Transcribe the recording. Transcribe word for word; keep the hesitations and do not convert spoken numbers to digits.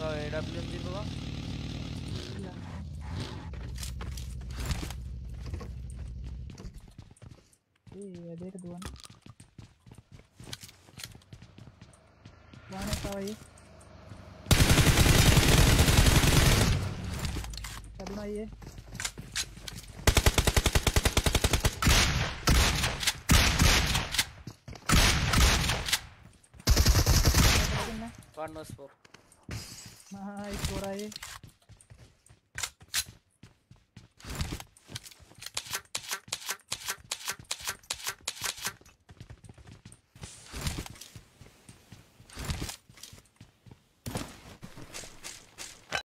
एडब्ल्यूएमजी बघा ये देख दो ना वाने का भाई चलना ये वन फोर हाँ एक हो रहा है